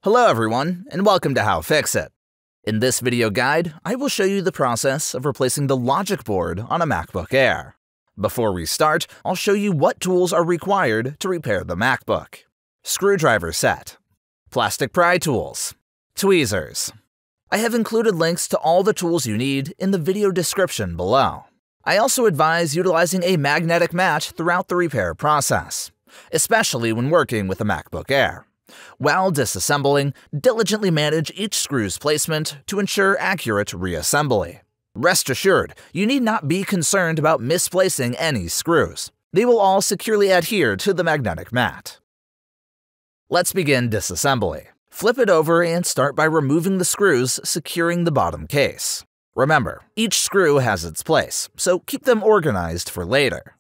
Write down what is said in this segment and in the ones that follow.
Hello everyone, and welcome to How-FixIT. In this video guide, I will show you the process of replacing the logic board on a MacBook Air. Before we start, I'll show you what tools are required to repair the MacBook. Screwdriver set, plastic pry tools, tweezers. I have included links to all the tools you need in the video description below. I also advise utilizing a magnetic mat throughout the repair process, especially when working with a MacBook Air. While disassembling, diligently manage each screw's placement to ensure accurate reassembly. Rest assured, you need not be concerned about misplacing any screws. They will all securely adhere to the magnetic mat. Let's begin disassembly. Flip it over and start by removing the screws securing the bottom case. Remember, each screw has its place, so keep them organized for later.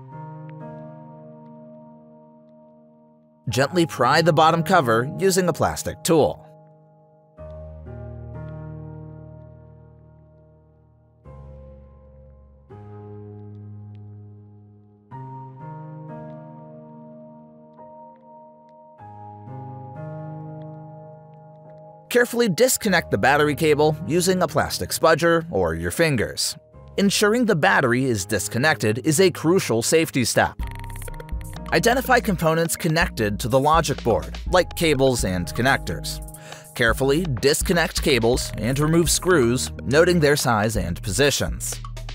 Gently pry the bottom cover using a plastic tool. Carefully disconnect the battery cable using a plastic spudger or your fingers. Ensuring the battery is disconnected is a crucial safety step. Identify components connected to the logic board, like cables and connectors. Carefully disconnect cables and remove screws, noting their size and positions.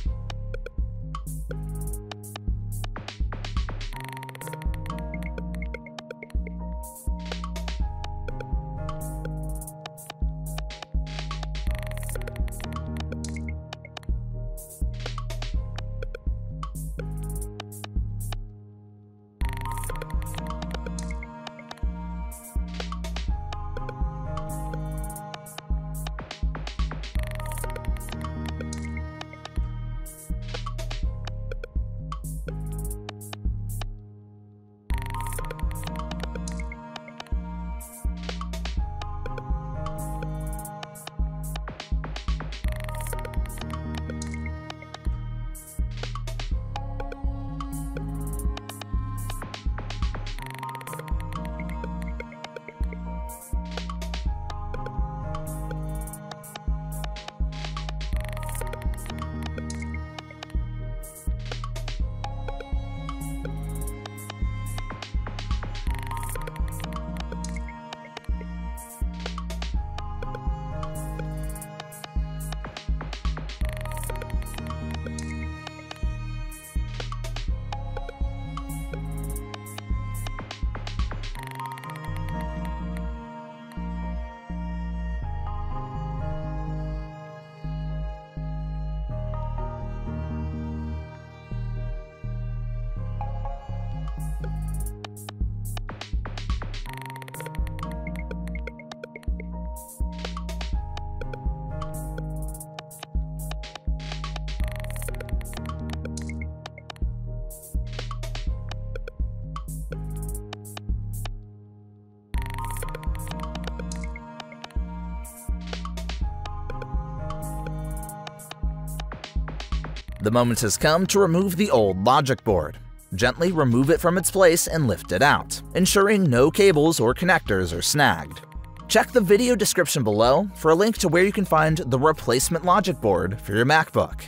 The moment has come to remove the old logic board. Gently remove it from its place and lift it out, ensuring no cables or connectors are snagged. Check the video description below for a link to where you can find the replacement logic board for your MacBook.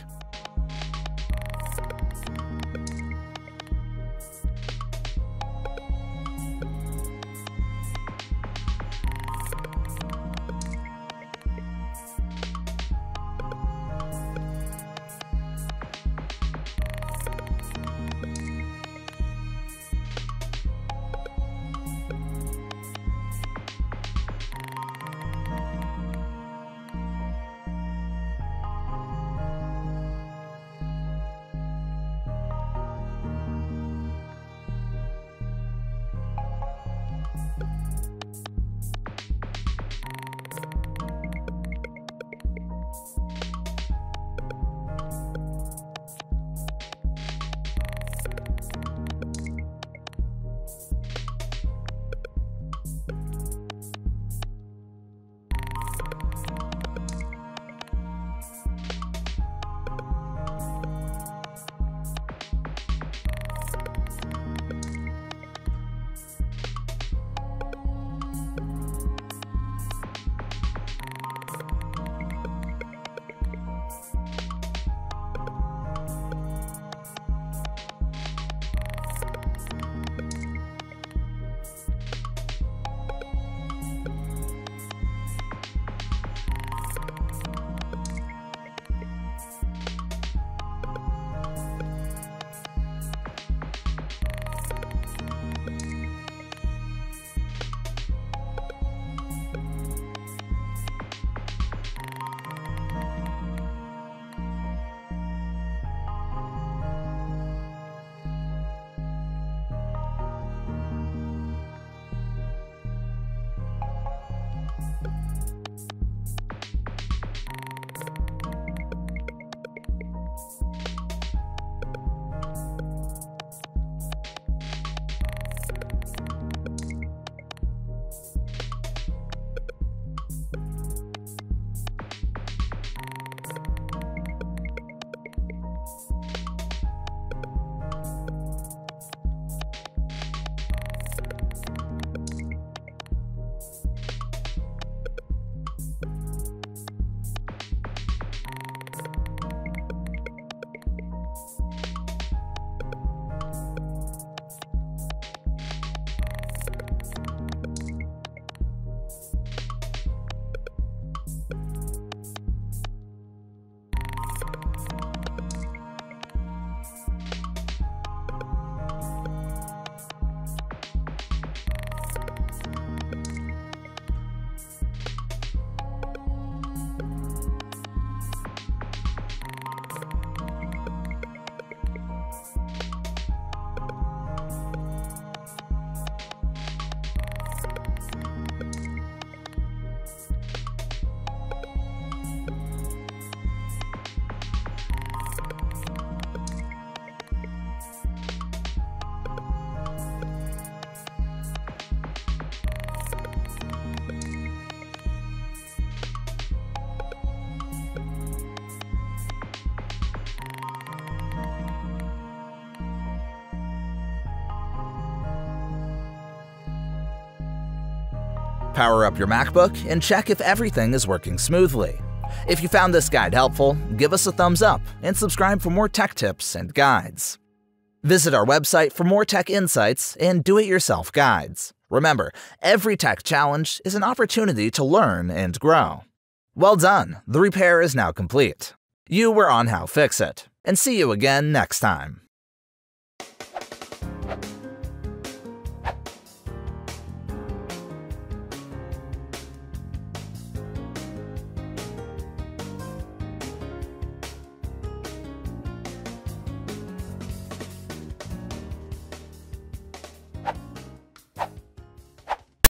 Power up your MacBook and check if everything is working smoothly. If you found this guide helpful, give us a thumbs up and subscribe for more tech tips and guides. Visit our website for more tech insights and do-it-yourself guides. Remember, every tech challenge is an opportunity to learn and grow. Well done, the repair is now complete. You were on HowFixIT, and see you again next time.